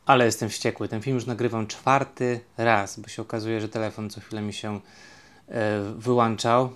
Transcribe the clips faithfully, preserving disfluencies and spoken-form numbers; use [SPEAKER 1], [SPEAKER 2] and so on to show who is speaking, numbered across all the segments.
[SPEAKER 1] Ale jestem wściekły. Ten film już nagrywam czwarty raz, bo się okazuje, że telefon co chwilę mi się e, wyłączał.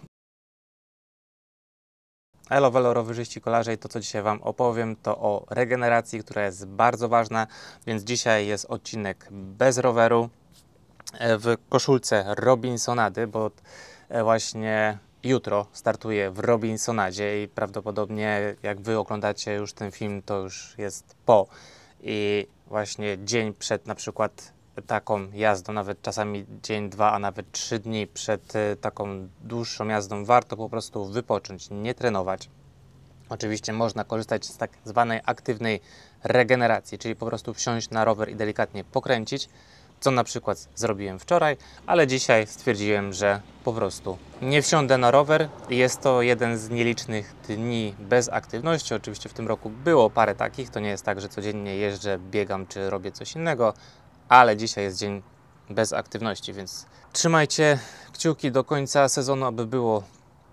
[SPEAKER 1] Elo, welo, rowerzyści, kolarze, i to, co dzisiaj Wam opowiem, to o regeneracji, która jest bardzo ważna, więc dzisiaj jest odcinek bez roweru, e, w koszulce Robinsonady, bo e, właśnie jutro startuję w Robinsonadzie i prawdopodobnie jak Wy oglądacie już ten film, to już jest po. I właśnie dzień przed na przykład taką jazdą, nawet czasami dzień, dwa, a nawet trzy dni przed e, taką dłuższą jazdą warto po prostu wypocząć, nie trenować. Oczywiście można korzystać z tak zwanej aktywnej regeneracji, czyli po prostu wsiąść na rower i delikatnie pokręcić, co na przykład zrobiłem wczoraj, ale dzisiaj stwierdziłem, że po prostu nie wsiądę na rower. Jest to jeden z nielicznych dni bez aktywności. Oczywiście w tym roku było parę takich, to nie jest tak, że codziennie jeżdżę, biegam czy robię coś innego, ale dzisiaj jest dzień bez aktywności, więc trzymajcie kciuki do końca sezonu, aby było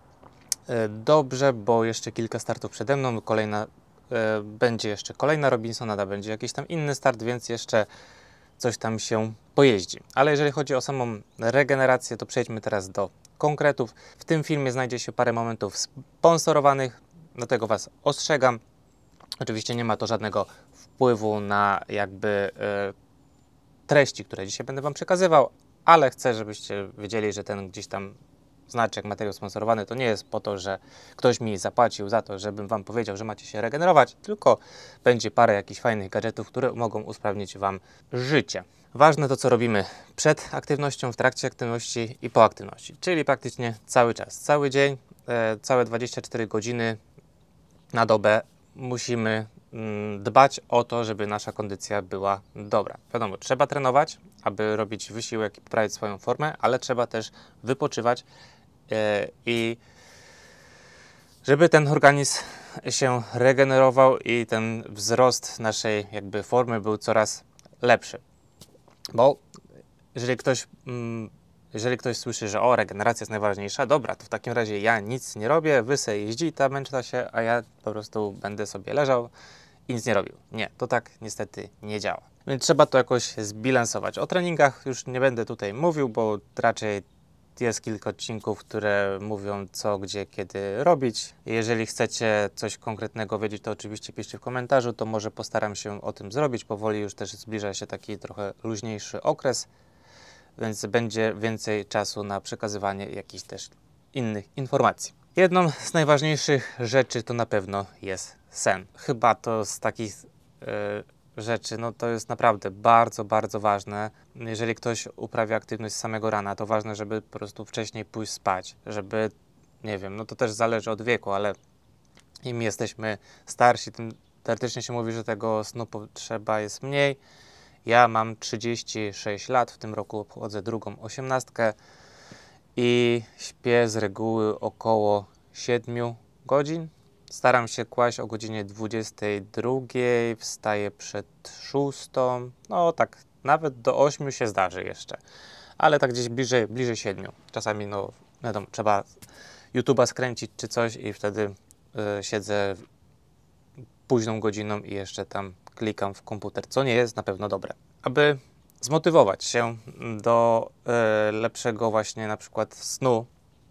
[SPEAKER 1] dobrze, bo jeszcze kilka startów przede mną, kolejna, e, będzie jeszcze kolejna Robinsonada, będzie jakiś tam inny start, więc jeszcze coś tam się pojeździ. Ale jeżeli chodzi o samą regenerację, to przejdźmy teraz do konkretów. W tym filmie znajdzie się parę momentów sponsorowanych, dlatego Was ostrzegam. Oczywiście nie ma to żadnego wpływu na jakby e, treści, które dzisiaj będę Wam przekazywał, ale chcę, żebyście wiedzieli, że ten gdzieś tam znaczek, materiał sponsorowany to nie jest po to, że ktoś mi zapłacił za to, żebym Wam powiedział, że macie się regenerować, tylko będzie parę jakichś fajnych gadżetów, które mogą usprawnić Wam życie. Ważne to, co robimy przed aktywnością, w trakcie aktywności i po aktywności, czyli praktycznie cały czas, cały dzień, e, całe dwadzieścia cztery godziny na dobę musimy mm, dbać o to, żeby nasza kondycja była dobra. Wiadomo, trzeba trenować, aby robić wysiłek i poprawić swoją formę, ale trzeba też wypoczywać e, i żeby ten organizm się regenerował i ten wzrost naszej jakby formy był coraz lepszy. Bo jeżeli ktoś, mm, jeżeli ktoś słyszy, że o, regeneracja jest najważniejsza, dobra, to w takim razie ja nic nie robię, wy se jeździ, ta męczta się, a ja po prostu będę sobie leżał i nic nie robił. Nie, to tak niestety nie działa. Więc trzeba to jakoś zbilansować. O treningach już nie będę tutaj mówił, bo raczej jest kilka odcinków, które mówią co, gdzie, kiedy robić. Jeżeli chcecie coś konkretnego wiedzieć, to oczywiście piszcie w komentarzu, to może postaram się o tym zrobić. Powoli już też zbliża się taki trochę luźniejszy okres, więc będzie więcej czasu na przekazywanie jakichś też innych informacji. Jedną z najważniejszych rzeczy to na pewno jest sen. Chyba to z takich yy, rzeczy, no to jest naprawdę bardzo, bardzo ważne. Jeżeli ktoś uprawia aktywność z samego rana, to ważne, żeby po prostu wcześniej pójść spać, żeby, nie wiem, no to też zależy od wieku, ale im jesteśmy starsi, tym teoretycznie się mówi, że tego snu potrzeba jest mniej. Ja mam trzydzieści sześć lat, w tym roku obchodzę drugą osiemnastkę i śpię z reguły około siedmiu godzin. Staram się kłaść o godzinie dwudziestej drugiej, wstaję przed szóstą, no tak nawet do ośmiu się zdarzy jeszcze, ale tak gdzieś bliżej, bliżej siedmiu. Czasami no wiadomo, trzeba YouTube'a skręcić czy coś i wtedy y, siedzę późną godziną i jeszcze tam klikam w komputer, co nie jest na pewno dobre. Aby zmotywować się do e, lepszego właśnie na przykład snu,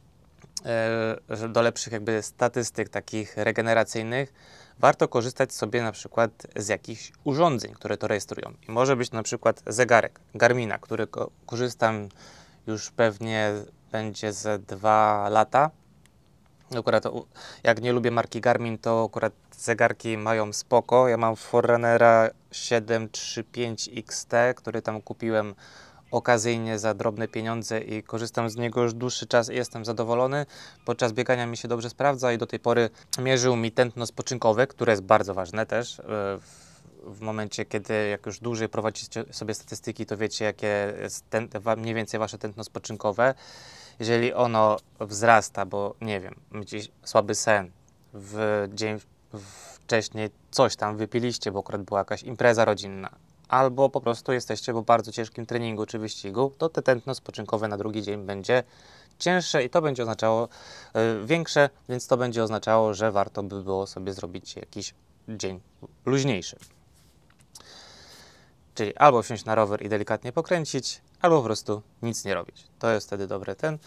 [SPEAKER 1] e, do lepszych jakby statystyk takich regeneracyjnych, warto korzystać sobie na przykład z jakichś urządzeń, które to rejestrują. I może być na przykład zegarek Garmina, który ko korzystam już pewnie będzie ze dwa lata. Akurat jak nie lubię marki Garmin, to akurat zegarki mają spoko. Ja mam Forerunnera siedem trzy pięć X T, który tam kupiłem okazyjnie za drobne pieniądze i korzystam z niego już dłuższy czas i jestem zadowolony. Podczas biegania mi się dobrze sprawdza i do tej pory mierzył mi tętno spoczynkowe, które jest bardzo ważne też. W momencie, kiedy jak już dłużej prowadzicie sobie statystyki, to wiecie, jakie jest ten, mniej więcej wasze tętno spoczynkowe. Jeżeli ono wzrasta, bo nie wiem, macie słaby sen, w dzień wcześniej coś tam wypiliście, bo akurat była jakaś impreza rodzinna, albo po prostu jesteście po bardzo ciężkim treningu czy wyścigu, to te tętno spoczynkowe na drugi dzień będzie cięższe i to będzie oznaczało y, większe, więc to będzie oznaczało, że warto by było sobie zrobić jakiś dzień luźniejszy. Czyli albo wsiąść na rower i delikatnie pokręcić, albo po prostu nic nie robić. To jest wtedy dobry ten.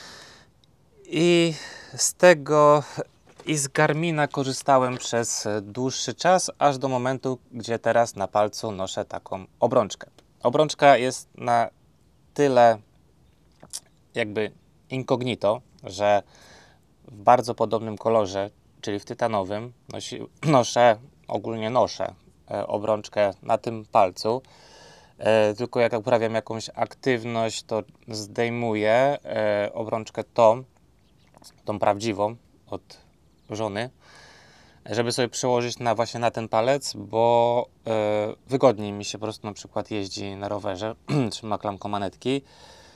[SPEAKER 1] I z tego i z Garmina korzystałem przez dłuższy czas, aż do momentu, gdzie teraz na palcu noszę taką obrączkę. Obrączka jest na tyle jakby incognito, że w bardzo podobnym kolorze, czyli w tytanowym, nosi, noszę, ogólnie noszę e, obrączkę na tym palcu. E, tylko jak uprawiam jakąś aktywność, to zdejmuję e, obrączkę tą, tą prawdziwą od żony, żeby sobie przełożyć na właśnie na ten palec, bo e, wygodniej mi się po prostu na przykład jeździ na rowerze, trzyma klamką manetki. E,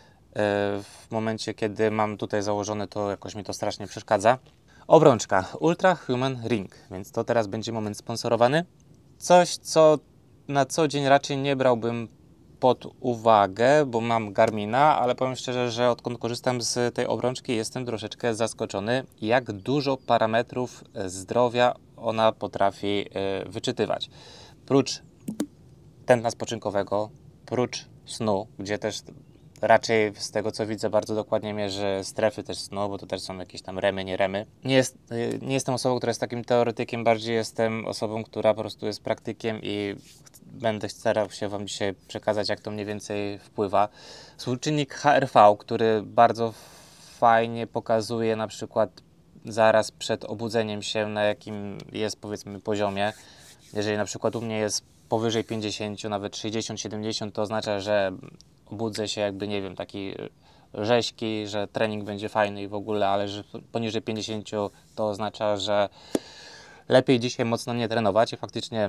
[SPEAKER 1] w momencie, kiedy mam tutaj założone, to jakoś mi to strasznie przeszkadza. Obrączka Ultra Human Ring, więc to teraz będzie moment sponsorowany. Coś, co na co dzień raczej nie brałbym pod uwagę, bo mam Garmina, ale powiem szczerze, że odkąd korzystam z tej obrączki, jestem troszeczkę zaskoczony, jak dużo parametrów zdrowia ona potrafi wyczytywać. Prócz tętna spoczynkowego, prócz snu, gdzie też raczej z tego co widzę bardzo dokładnie mierzy strefy też snu, bo to też są jakieś tam remy, nie remy. Nie, jest, nie jestem osobą, która jest takim teoretykiem, bardziej jestem osobą, która po prostu jest praktykiem i będę starał się Wam dzisiaj przekazać, jak to mniej więcej wpływa. Współczynnik H R V, który bardzo fajnie pokazuje na przykład zaraz przed obudzeniem się, na jakim jest powiedzmy poziomie. Jeżeli na przykład u mnie jest powyżej pięćdziesiąt, nawet sześćdziesiąt siedemdziesiąt, to oznacza, że budzę się jakby, nie wiem, taki rzeźki, że trening będzie fajny i w ogóle, ale że poniżej pięćdziesiąt to oznacza, że lepiej dzisiaj mocno nie trenować i faktycznie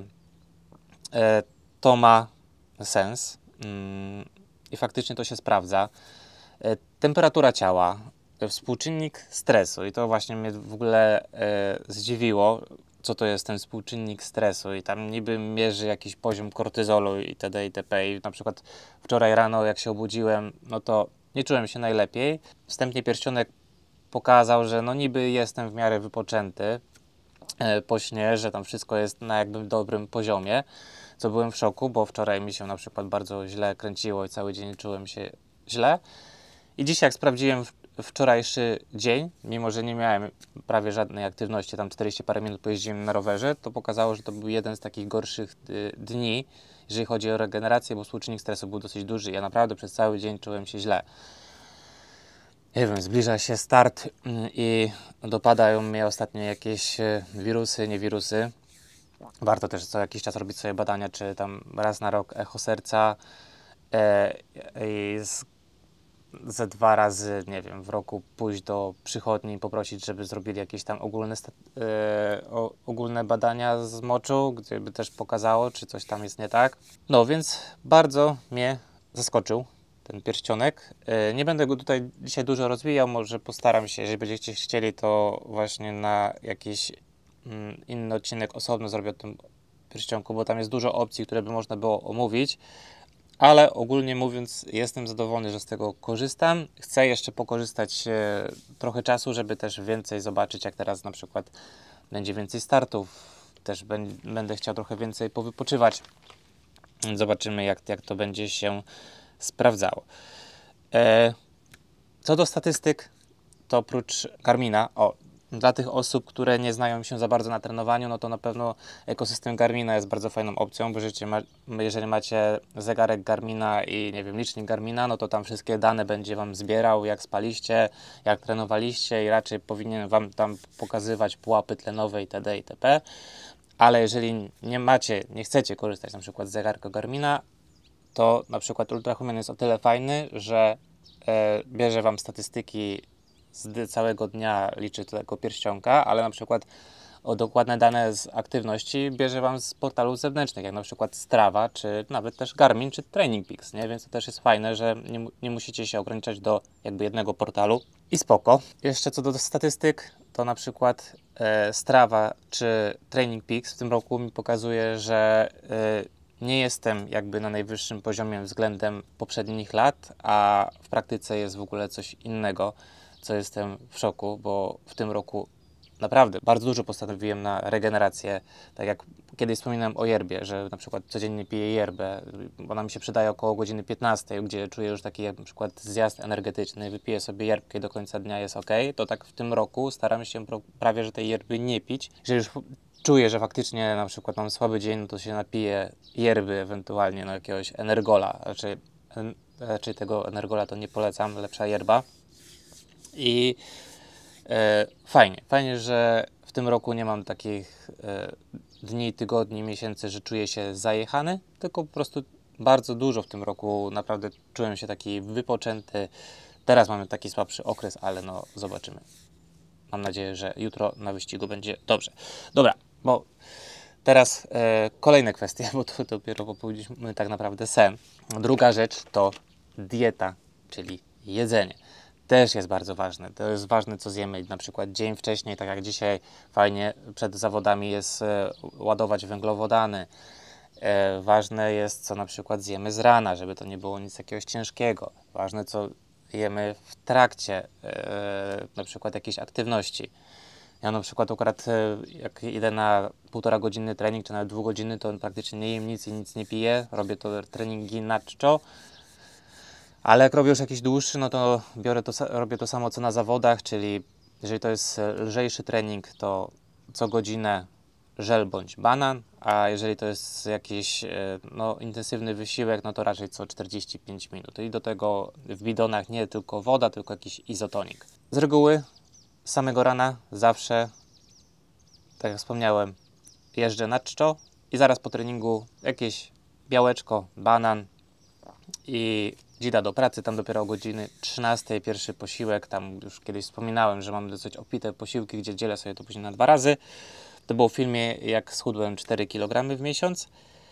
[SPEAKER 1] e, to ma sens mm, i faktycznie to się sprawdza. E, temperatura ciała, współczynnik stresu i to właśnie mnie w ogóle e, zdziwiło, co to jest ten współczynnik stresu i tam niby mierzy jakiś poziom kortyzolu itd. itp. I na przykład wczoraj rano jak się obudziłem, no to nie czułem się najlepiej. Wstępnie pierścionek pokazał, że no niby jestem w miarę wypoczęty e, po śnie, że tam wszystko jest na jakby dobrym poziomie, co byłem w szoku, bo wczoraj mi się na przykład bardzo źle kręciło i cały dzień czułem się źle. I dzisiaj jak sprawdziłem wczorajszy dzień, mimo że nie miałem prawie żadnej aktywności, tam czterdzieści parę minut pojeździłem na rowerze, to pokazało, że to był jeden z takich gorszych dni, jeżeli chodzi o regenerację, bo współczynnik stresu był dosyć duży. Ja naprawdę przez cały dzień czułem się źle. Nie wiem, zbliża się start i dopadają mnie ostatnio jakieś wirusy, nie wirusy. Warto też co jakiś czas robić sobie badania, czy tam raz na rok echo serca e, i z ze dwa razy, nie wiem, w roku pójść do przychodni i poprosić, żeby zrobili jakieś tam ogólne, yy, ogólne badania z moczu, gdzie by też pokazało, czy coś tam jest nie tak. No więc bardzo mnie zaskoczył ten pierścionek. Yy, nie będę go tutaj dzisiaj dużo rozwijał, może postaram się, jeżeli będziecie chcieli, to właśnie na jakiś yy, inny odcinek osobno zrobię o tym pierścionku, bo tam jest dużo opcji, które by można było omówić. Ale ogólnie mówiąc, jestem zadowolony, że z tego korzystam. Chcę jeszcze pokorzystać e, trochę czasu, żeby też więcej zobaczyć, jak teraz na przykład będzie więcej startów. Też będę chciał trochę więcej powypoczywać. Zobaczymy, jak, jak to będzie się sprawdzało. E, co do statystyk, to oprócz Garmina, o, dla tych osób, które nie znają się za bardzo na trenowaniu, no to na pewno ekosystem Garmina jest bardzo fajną opcją, bo jeżeli, ma, jeżeli macie zegarek Garmina i nie wiem, licznik Garmina, no to tam wszystkie dane będzie Wam zbierał, jak spaliście, jak trenowaliście i raczej powinien Wam tam pokazywać pułapy tlenowe itd. itp. Ale jeżeli nie macie, nie chcecie korzystać na przykład z zegarka Garmina, to na przykład Ultrahuman jest o tyle fajny, że e, bierze Wam statystyki z całego dnia, liczy tego pierścionka, ale na przykład o dokładne dane z aktywności bierze Wam z portalów zewnętrznych, jak na przykład Strava, czy nawet też Garmin, czy Training Peaks, nie? Więc to też jest fajne, że nie, nie musicie się ograniczać do jakby jednego portalu i spoko. Jeszcze co do statystyk, to na przykład e, Strava czy Training Peaks w tym roku mi pokazuje, że e, nie jestem jakby na najwyższym poziomie względem poprzednich lat, a w praktyce jest w ogóle coś innego, co jestem w szoku, bo w tym roku naprawdę bardzo dużo postanowiłem na regenerację. Tak jak kiedyś wspominałem o yerbie, że na przykład codziennie piję yerbę, bo ona mi się przydaje około godziny piętnastej, gdzie czuję już taki jak na przykład zjazd energetyczny, wypiję sobie yerbkę i do końca dnia jest ok, to tak w tym roku staram się prawie, że tej yerby nie pić. Jeżeli już czuję, że faktycznie na przykład mam słaby dzień, no to się napiję yerby, ewentualnie no jakiegoś energola, raczej, raczej tego energola to nie polecam, lepsza yerba. I E, fajnie, fajnie, że w tym roku nie mam takich e, dni, tygodni, miesięcy, że czuję się zajechany, tylko po prostu bardzo dużo w tym roku naprawdę czułem się taki wypoczęty. Teraz mamy taki słabszy okres, ale no zobaczymy. Mam nadzieję, że jutro na wyścigu będzie dobrze. Dobra, bo teraz e, kolejne kwestie, bo to dopiero powiedzieliśmy tak naprawdę sen. Druga rzecz to dieta, czyli jedzenie. Też jest bardzo ważne. To jest ważne, co zjemy na przykład dzień wcześniej, tak jak dzisiaj fajnie przed zawodami jest e, ładować węglowodany. E, ważne jest, co na przykład zjemy z rana, żeby to nie było nic jakiegoś ciężkiego. Ważne, co jemy w trakcie e, na przykład jakiejś aktywności. Ja na przykład akurat e, jak idę na półtora godziny trening, czy nawet dwugodzinny, to praktycznie nie jem nic i nic nie piję. Robię to treningi na czczo. Ale jak robię już jakiś dłuższy, no to biorę to, robię to samo co na zawodach, czyli jeżeli to jest lżejszy trening, to co godzinę żel bądź banan, a jeżeli to jest jakiś no, intensywny wysiłek, no to raczej co czterdzieści pięć minut. I do tego w bidonach nie tylko woda, tylko jakiś izotonik. Z reguły z samego rana zawsze, tak jak wspomniałem, jeżdżę na czczo i zaraz po treningu jakieś białeczko, banan i dzida do pracy, tam dopiero o godziny trzynastej pierwszy posiłek, tam już kiedyś wspominałem, że mam dosyć obfite posiłki, gdzie dzielę sobie to później na dwa razy. To było w filmie, jak schudłem cztery kilogramy w miesiąc.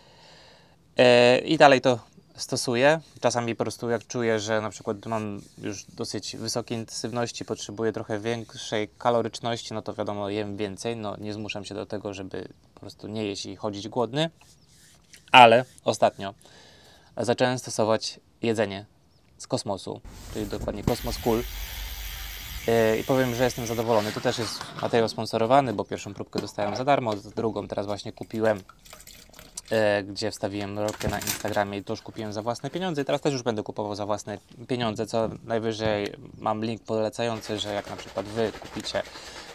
[SPEAKER 1] E, I dalej to stosuję. Czasami po prostu jak czuję, że na przykład mam już dosyć wysokiej intensywności, potrzebuję trochę większej kaloryczności, no to wiadomo, jem więcej. No nie zmuszam się do tego, żeby po prostu nie jeść i chodzić głodny. Ale ostatnio zacząłem stosować jedzenie z kosmosu, czyli dokładnie Kosmos Cool. Yy, I powiem, że jestem zadowolony. To też jest materiał sponsorowany, bo pierwszą próbkę dostałem za darmo, drugą teraz właśnie kupiłem, yy, gdzie wstawiłem rolkę na Instagramie i to już kupiłem za własne pieniądze i teraz też już będę kupował za własne pieniądze, co najwyżej mam link polecający, że jak na przykład Wy kupicie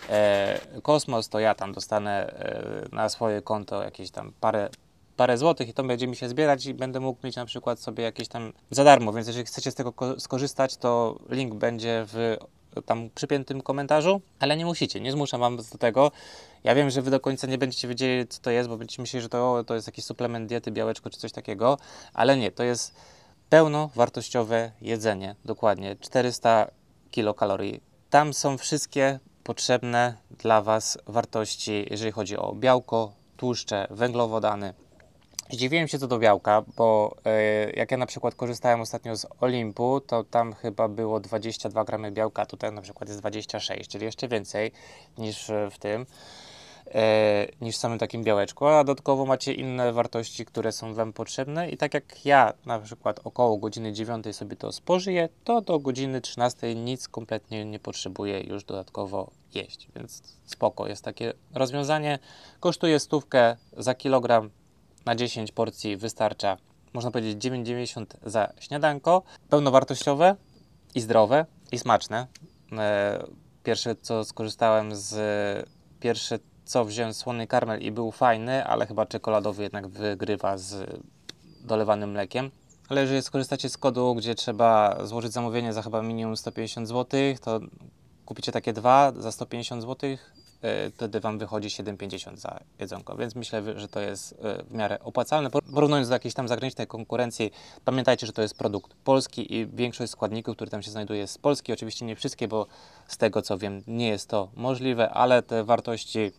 [SPEAKER 1] yy, Kosmos, to ja tam dostanę yy, na swoje konto jakieś tam parę parę złotych i to będzie mi się zbierać i będę mógł mieć na przykład sobie jakieś tam za darmo, więc jeżeli chcecie z tego skorzystać, to link będzie w tam przypiętym komentarzu, ale nie musicie, nie zmuszam wam do tego. Ja wiem, że wy do końca nie będziecie wiedzieli, co to jest, bo będziecie myśleli, że to, to jest jakiś suplement diety, białeczko czy coś takiego, ale nie, to jest pełnowartościowe jedzenie, dokładnie czterysta kilokalorii. Tam są wszystkie potrzebne dla was wartości, jeżeli chodzi o białko, tłuszcze, węglowodany. Zdziwiłem się co do białka, bo yy, jak ja na przykład korzystałem ostatnio z Olimpu, to tam chyba było dwadzieścia dwa gramy białka, tutaj na przykład jest dwadzieścia sześć, czyli jeszcze więcej niż w tym, yy, niż w samym takim białeczku, a dodatkowo macie inne wartości, które są wam potrzebne i tak jak ja na przykład około godziny dziewiątej sobie to spożyję, to do godziny trzynastej nic kompletnie nie potrzebuję już dodatkowo jeść, więc spoko, jest takie rozwiązanie, kosztuje stówkę za kilogram. Na dziesięć porcji wystarcza, można powiedzieć, dziewięć dziewięćdziesiąt za śniadanko. Pełnowartościowe i zdrowe i smaczne. Pierwsze co skorzystałem z... Pierwsze co wziąłem słony karmel i był fajny, ale chyba czekoladowy jednak wygrywa z dolewanym mlekiem. Ale jeżeli skorzystacie z kodu, gdzie trzeba złożyć zamówienie za chyba minimum sto pięćdziesiąt złotych, to kupicie takie dwa za sto pięćdziesiąt złotych. Wtedy wam wychodzi siedem pięćdziesiąt za jedzonko, więc myślę, że to jest w miarę opłacalne. Porównując do jakiejś tam zagranicznej konkurencji, pamiętajcie, że to jest produkt polski i większość składników, które tam się znajduje, jest z Polski. Oczywiście nie wszystkie, bo z tego co wiem nie jest to możliwe, ale te wartości,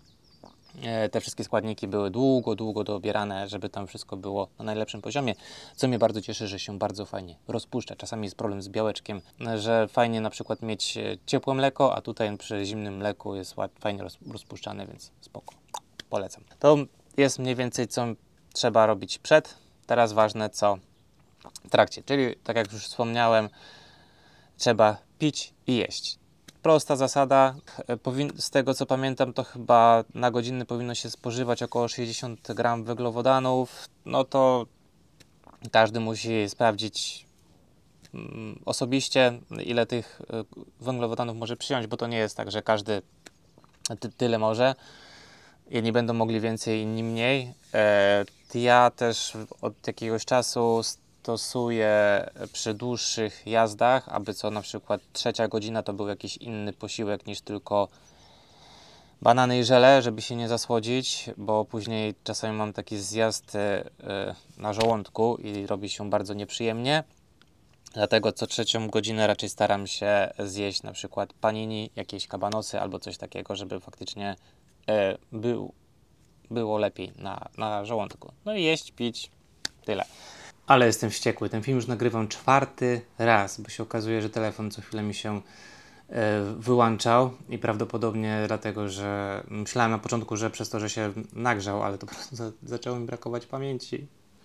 [SPEAKER 1] te wszystkie składniki były długo, długo dobierane, żeby tam wszystko było na najlepszym poziomie, co mnie bardzo cieszy, że się bardzo fajnie rozpuszcza. Czasami jest problem z białeczkiem, że fajnie na przykład mieć ciepłe mleko, a tutaj przy zimnym mleku jest fajnie rozpuszczane, więc spoko, polecam. To jest mniej więcej co trzeba robić przed, teraz ważne co w trakcie, czyli tak jak już wspomniałem, trzeba pić i jeść. prosta zasada. Powin z tego co pamiętam, to chyba na godzinę powinno się spożywać około sześćdziesiąt gramów węglowodanów. No to każdy musi sprawdzić mm, osobiście, ile tych węglowodanów może przyjąć, bo to nie jest tak, że każdy ty tyle może. Jedni będą mogli więcej, inni mniej. E, ja też od jakiegoś czasu stosuję przy dłuższych jazdach, aby co na przykład trzecia godzina to był jakiś inny posiłek niż tylko banany i żele, żeby się nie zasłodzić, bo później czasami mam taki zjazd e, na żołądku i robi się bardzo nieprzyjemnie. Dlatego co trzecią godzinę raczej staram się zjeść na przykład panini, jakieś kabanosy albo coś takiego, żeby faktycznie e, był, było lepiej na, na żołądku. No i jeść, pić, tyle. Ale jestem wściekły. Ten film już nagrywam czwarty raz, bo się okazuje, że telefon co chwilę mi się e, wyłączał i prawdopodobnie dlatego, że myślałem na początku, że przez to, że się nagrzał, ale to po prostu za, zaczęło mi brakować pamięci.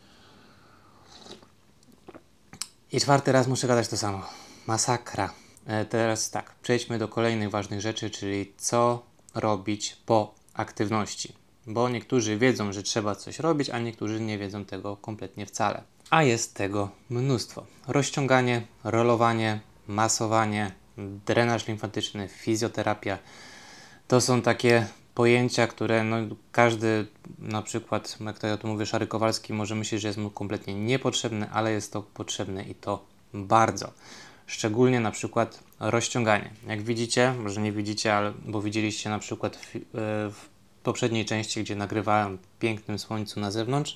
[SPEAKER 1] I czwarty raz muszę gadać to samo. Masakra. E, teraz tak, przejdźmy do kolejnych ważnych rzeczy, czyli co robić po aktywności. Bo niektórzy wiedzą, że trzeba coś robić, a niektórzy nie wiedzą tego kompletnie wcale. A jest tego mnóstwo. Rozciąganie, rolowanie, masowanie, drenaż limfatyczny, fizjoterapia. To są takie pojęcia, które no, każdy, na przykład, jak to ja tu mówię, Szary Kowalski, może myśleć, że jest mu kompletnie niepotrzebny, ale jest to potrzebne i to bardzo. Szczególnie na przykład rozciąganie. Jak widzicie, może nie widzicie, ale bo widzieliście na przykład w, w poprzedniej części, gdzie nagrywałem w pięknym słońcu na zewnątrz,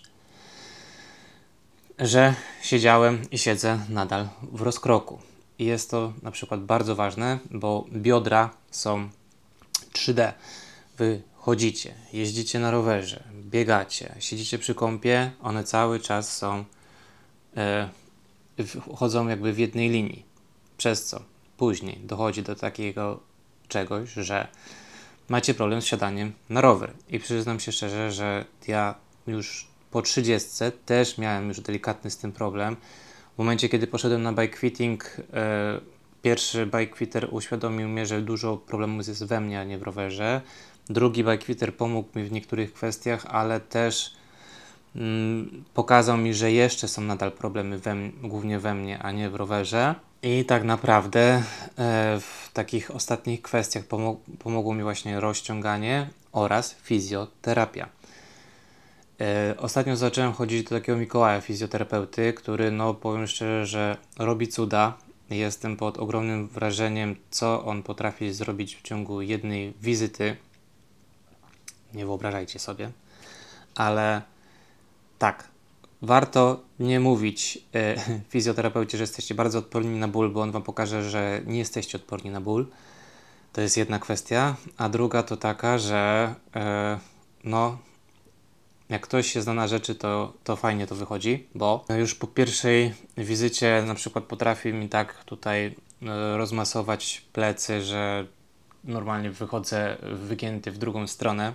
[SPEAKER 1] że siedziałem i siedzę nadal w rozkroku. I jest to na przykład bardzo ważne, bo biodra są trzy D. Wy chodzicie, jeździcie na rowerze, biegacie, siedzicie przy kąpie, one cały czas są, e, chodzą jakby w jednej linii. Przez co później dochodzi do takiego czegoś, że macie problem z siadaniem na rower. I przyznam się szczerze, że ja już po trzydziestce też miałem już delikatny z tym problem. W momencie, kiedy poszedłem na bike fitting, e, pierwszy bike fitter uświadomił mnie, że dużo problemów jest we mnie, a nie w rowerze. Drugi bike fitter pomógł mi w niektórych kwestiach, ale też mm, pokazał mi, że jeszcze są nadal problemy we, głównie we mnie, a nie w rowerze. I tak naprawdę e, w takich ostatnich kwestiach pomog pomogło mi właśnie rozciąganie oraz fizjoterapia. E, ostatnio zacząłem chodzić do takiego Mikołaja, fizjoterapeuty, który, no powiem szczerze, że robi cuda. Jestem pod ogromnym wrażeniem, co on potrafi zrobić w ciągu jednej wizyty. Nie wyobrażajcie sobie. Ale tak, warto nie mówić e, fizjoterapeucie, że jesteście bardzo odporni na ból, bo on wam pokaże, że nie jesteście odporni na ból. To jest jedna kwestia. A druga to taka, że e, no... jak ktoś się zna na rzeczy, to, to fajnie to wychodzi, bo już po pierwszej wizycie na przykład potrafi mi tak tutaj e, rozmasować plecy, że normalnie wychodzę wygięty w drugą stronę.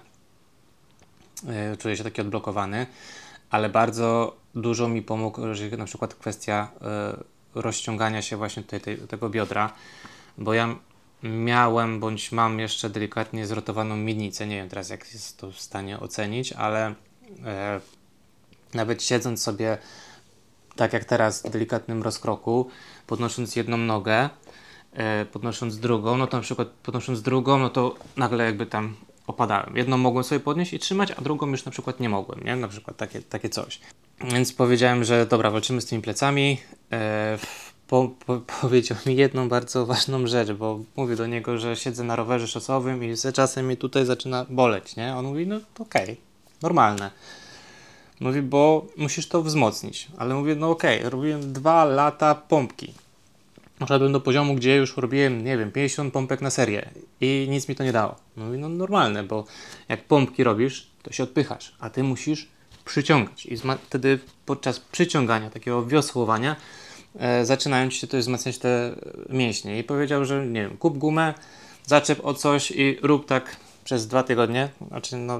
[SPEAKER 1] E, czuję się taki odblokowany, ale bardzo dużo mi pomógł, jeżeli na przykład kwestia e, rozciągania się właśnie tutaj tej, tego biodra, bo ja miałem bądź mam jeszcze delikatnie zrotowaną miednicę. Nie wiem teraz, jak jest to w stanie ocenić, ale E, nawet siedząc sobie tak jak teraz w delikatnym rozkroku, podnosząc jedną nogę, e, podnosząc drugą, no to na przykład podnosząc drugą, no to nagle jakby tam opadałem. Jedną mogłem sobie podnieść i trzymać, a drugą już na przykład nie mogłem, nie? Na przykład takie, takie coś. Więc powiedziałem, że dobra, walczymy z tymi plecami. E, po, po, powiedział mi jedną bardzo ważną rzecz, bo mówię do niego, że siedzę na rowerze szosowym i ze czasem mi tutaj zaczyna boleć, nie? On mówi, no okej. Okay. Normalne. Mówi, bo musisz to wzmocnić. Ale mówię, no okej, okay, robiłem dwa lata pompki. Doszedłem do poziomu, gdzie już robiłem, nie wiem, pięćdziesiąt pompek na serię i nic mi to nie dało. Mówi, no normalne, bo jak pompki robisz, to się odpychasz, a ty musisz przyciągać. I wtedy podczas przyciągania, takiego wiosłowania, e, zaczynają ci się to wzmacniać te mięśnie. I powiedział, że nie wiem, kup gumę, zaczep o coś i rób tak przez dwa tygodnie. Znaczy, no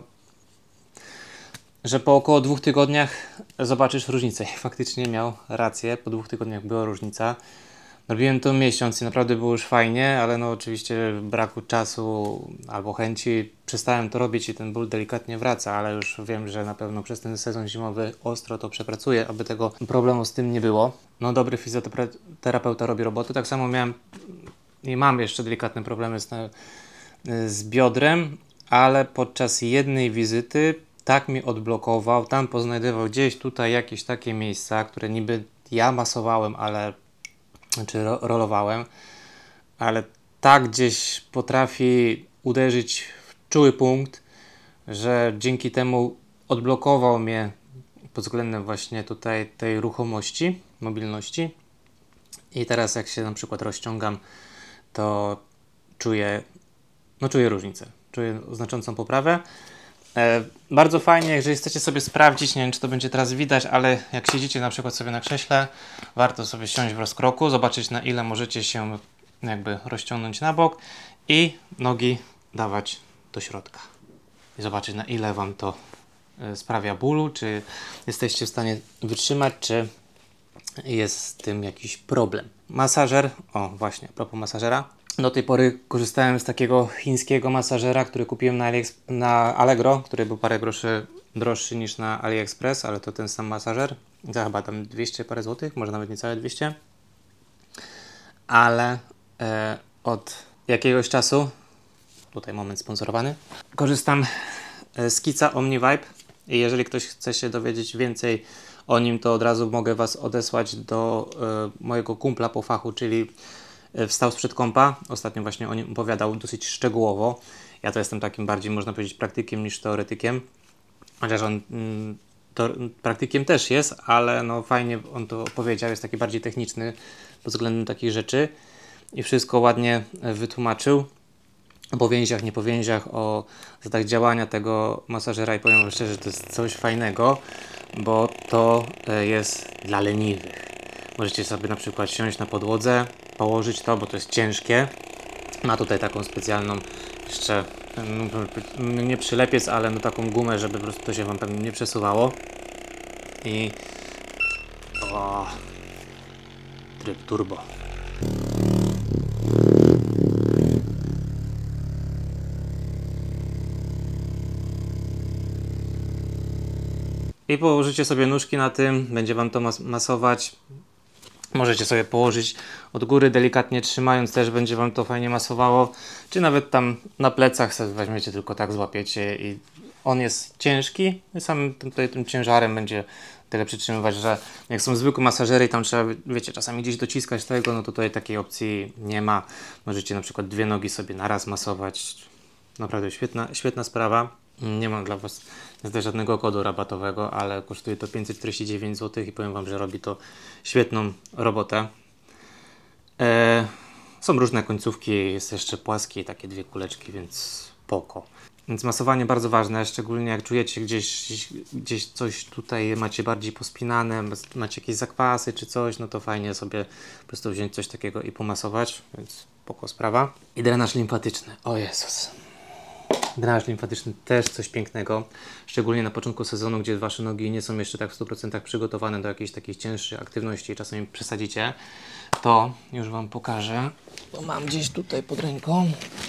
[SPEAKER 1] że po około dwóch tygodniach zobaczysz różnicę. I faktycznie miał rację, po dwóch tygodniach była różnica. Robiłem to miesiąc i naprawdę było już fajnie, ale no oczywiście w braku czasu albo chęci przestałem to robić i ten ból delikatnie wraca, ale już wiem, że na pewno przez ten sezon zimowy ostro to przepracuję, aby tego problemu z tym nie było. No dobry fizjoterapeuta robi roboty. Tak samo miałem i mam jeszcze delikatne problemy z, z biodrem, ale podczas jednej wizyty tak mi odblokował, tam poznajdował gdzieś tutaj jakieś takie miejsca, które niby ja masowałem, ale czy ro rolowałem, ale tak gdzieś potrafi uderzyć w czuły punkt, że dzięki temu odblokował mnie pod względem właśnie tutaj tej ruchomości, mobilności i teraz jak się na przykład rozciągam, to czuję, no czuję różnicę, czuję znaczącą poprawę. E, bardzo fajnie, jeżeli chcecie sobie sprawdzić, nie wiem czy to będzie teraz widać, ale jak siedzicie na przykład sobie na krześle, warto sobie siąść w rozkroku, zobaczyć na ile możecie się jakby rozciągnąć na bok i nogi dawać do środka. I zobaczyć na ile Wam to e, sprawia bólu, czy jesteście w stanie wytrzymać, czy jest z tym jakiś problem. Masażer, o właśnie, a propos masażera. Do tej pory korzystałem z takiego chińskiego masażera, który kupiłem na, AliEx na Allegro, który był parę groszy droższy niż na AliExpress, ale to ten sam masażer. Za chyba tam dwieście parę złotych, może nawet niecałe dwieście. Ale e, od jakiegoś czasu, tutaj moment sponsorowany, korzystam z Kica OmniVibe i jeżeli ktoś chce się dowiedzieć więcej o nim, to od razu mogę Was odesłać do e, mojego kumpla po fachu, czyli Wstał sprzed kąpa. Ostatnio właśnie o nim opowiadał dosyć szczegółowo. Ja to jestem takim bardziej, można powiedzieć, praktykiem niż teoretykiem. Chociaż on mm, to, praktykiem też jest, ale no fajnie on to opowiedział. Jest taki bardziej techniczny pod względem takich rzeczy. I wszystko ładnie wytłumaczył. O powięziach, niepowięziach, o zasadach działania tego masażera i powiem szczerze, że to jest coś fajnego, bo to jest dla leniwych. Możecie sobie na przykład siąść na podłodze, położyć to, bo to jest ciężkie. Ma tutaj taką specjalną jeszcze, no, nie przylepiec, ale no taką gumę, żeby po prostu to się Wam pewnie nie przesuwało. I o, tryb turbo. I położycie sobie nóżki na tym, będzie Wam to mas masować. Możecie sobie położyć od góry, delikatnie trzymając, też będzie Wam to fajnie masowało. Czy nawet tam na plecach sobie weźmiecie, tylko tak złapiecie i on jest ciężki i samym tym, tutaj, tym ciężarem będzie tyle przytrzymywać, że jak są zwykłe masażery i tam trzeba, wiecie, czasami gdzieś dociskać tego, no to tutaj takiej opcji nie ma. Możecie na przykład dwie nogi sobie naraz masować. Naprawdę świetna, świetna sprawa. Nie mam dla Was niestety żadnego kodu rabatowego, ale kosztuje to pięćset czterdzieści dziewięć złotych i powiem Wam, że robi to świetną robotę. E, są różne końcówki, jest jeszcze płaskie takie dwie kuleczki, więc spoko. Więc masowanie bardzo ważne, szczególnie jak czujecie gdzieś, gdzieś coś tutaj macie bardziej pospinane, macie jakieś zakwasy czy coś, no to fajnie sobie po prostu wziąć coś takiego i pomasować, więc spoko sprawa. I drenaż limfatyczny, o Jezus. Drenaż limfatyczny też coś pięknego, szczególnie na początku sezonu, gdzie Wasze nogi nie są jeszcze tak w stu procentach przygotowane do jakiejś takiej cięższej aktywności i czasami przesadzicie, to już Wam pokażę, bo mam gdzieś tutaj pod ręką.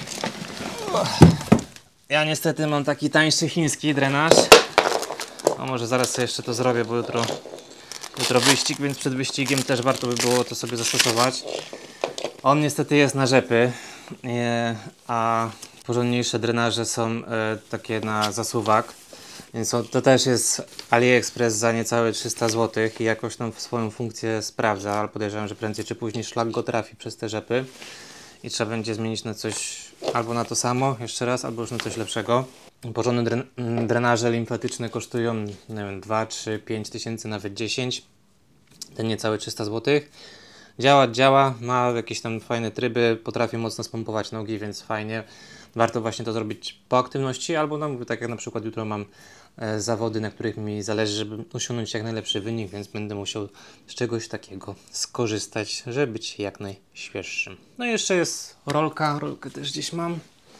[SPEAKER 1] Ja niestety mam taki tańszy chiński drenaż. No może zaraz sobie jeszcze to zrobię, bo jutro, jutro wyścig, więc przed wyścigiem też warto by było to sobie zastosować. On niestety jest na rzepy, a porządniejsze drenaże są e, takie na zasuwak, więc to też jest AliExpress za niecałe trzysta złotych i jakoś tam swoją funkcję sprawdza, ale podejrzewam, że prędzej czy później szlak go trafi przez te rzepy i trzeba będzie zmienić na coś, albo na to samo jeszcze raz, albo już na coś lepszego. Porządne dren drenaże limfatyczne kosztują, nie wiem, dwa, trzy, pięć tysięcy, nawet dziesięć, ten niecałe trzysta złotych. Działa, działa, ma jakieś tam fajne tryby, potrafi mocno spompować nogi, więc fajnie. Warto właśnie to zrobić po aktywności, albo no, tak jak na przykład jutro mam e, zawody, na których mi zależy, żeby osiągnąć jak najlepszy wynik, więc będę musiał z czegoś takiego skorzystać, żeby być jak najświeższym. No i jeszcze jest rolka, rolkę też gdzieś mam.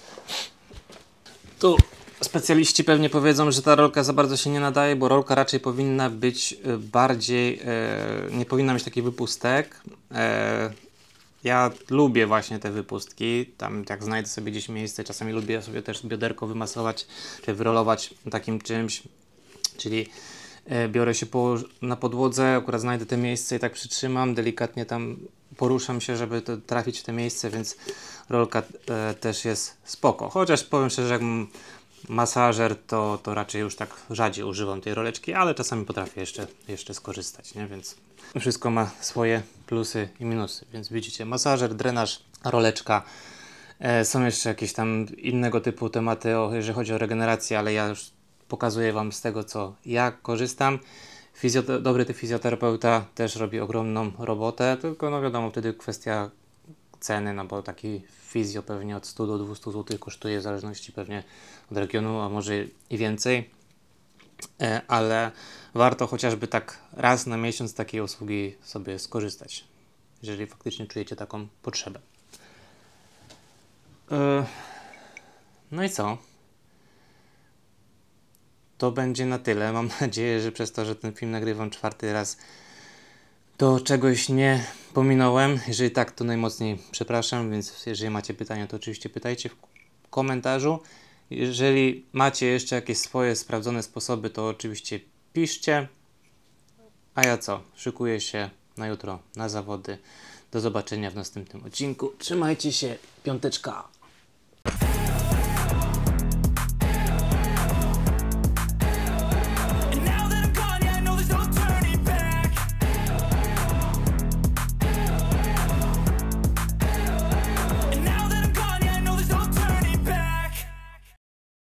[SPEAKER 1] Tu specjaliści pewnie powiedzą, że ta rolka za bardzo się nie nadaje, bo rolka raczej powinna być bardziej, e, nie powinna mieć takich wypustek. E, Ja lubię właśnie te wypustki, tam jak znajdę sobie gdzieś miejsce, czasami lubię sobie też bioderko wymasować, czy wyrolować takim czymś, czyli e, biorę się po, na podłodze, akurat znajdę te miejsce i tak przytrzymam, delikatnie tam poruszam się, żeby to trafić w te miejsce, więc rolka e, też jest spoko. Chociaż powiem szczerze, jak mam masażer, to, to raczej już tak rzadziej używam tej roleczki, ale czasami potrafię jeszcze, jeszcze skorzystać, nie? Więc wszystko ma swoje plusy i minusy, więc widzicie, masażer, drenaż, roleczka. E, są jeszcze jakieś tam innego typu tematy, o, jeżeli chodzi o regenerację, ale ja już pokazuję Wam z tego, co ja korzystam. Fizjote- dobry ty fizjoterapeuta też robi ogromną robotę, tylko no wiadomo, wtedy kwestia ceny, no bo taki fizjo pewnie od stu do dwustu złotych kosztuje, w zależności pewnie od regionu, a może i więcej. E, ale warto chociażby tak raz na miesiąc takiej usługi sobie skorzystać, jeżeli faktycznie czujecie taką potrzebę. E, no i co? To będzie na tyle. Mam nadzieję, że przez to, że ten film nagrywam czwarty raz, to czegoś nie pominąłem. Jeżeli tak, to najmocniej przepraszam, więc jeżeli macie pytania, to oczywiście pytajcie w komentarzu. Jeżeli macie jeszcze jakieś swoje sprawdzone sposoby, to oczywiście piszcie. A ja co? Szykuję się na jutro na zawody. Do zobaczenia w następnym odcinku. Trzymajcie się. Piąteczka.